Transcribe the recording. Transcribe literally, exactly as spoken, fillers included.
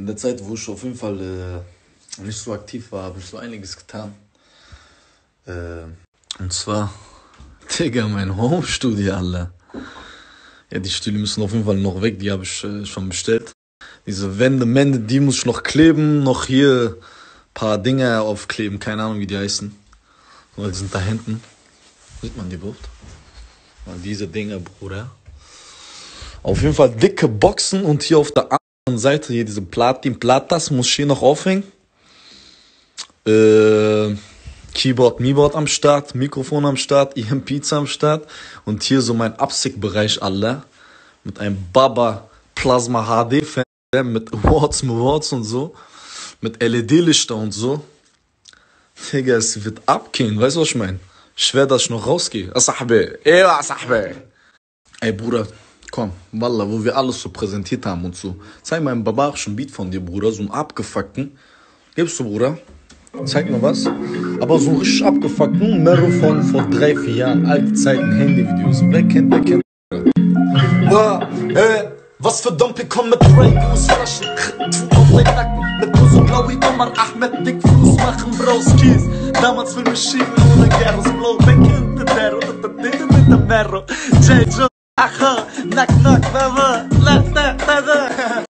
In der Zeit, wo ich auf jeden Fall äh, nicht so aktiv war, habe ich so einiges getan. Äh, und zwar, Digga, mein Home-Studio, Alter. Ja, die Stühle müssen auf jeden Fall noch weg, die habe ich äh, schon bestellt. Diese Wände, Mände, die muss ich noch kleben, noch hier ein paar Dinge aufkleben, keine Ahnung, wie die heißen. Weil die sind da hinten. Sieht man die überhaupt? Mal diese Dinge, Bruder. Auf jeden Fall dicke Boxen und hier auf der anderen Seite, hier diese Platin, Platas, muss ich hier noch aufhängen. Äh, Keyboard, Miboard am Start, Mikrofon am Start, E M Pizza am Start. Und hier so mein Absick-Bereich, Alter. Mit einem Baba Plasma H D-Fernseher, mit Awards, Awards und so. Mit L E D-Lichter und so. Digga, es wird abgehen, weißt du, was ich meine? Schwer, dass ich noch rausgehe. Asahbe, ey, Asahbe. Ey, Bruder, komm, Wallah, wo wir alles so präsentiert haben und so. Zeig mal einen barbarischen Beat von dir, Bruder, so einen abgefuckten. Gibst du, Bruder? Zeig mir was. Aber so richtig abgefuckten, Mero von vor drei, vier Jahren, alte Zeiten, Handyvideos. Wer kennt, der kennt. Wow, ey, was für Dumpy kommen mit Ray Goose Flaschen. Tu auf den Nacken. Mit Muso Blaui, Omar Ahmed, dick Fuß machen, Broskis. Damals für mich schieben ohne Geros, Blow, wer kennt der, oder der Ding mit der Mero. J J, aha, nack, nack, baba, la, da, da, da.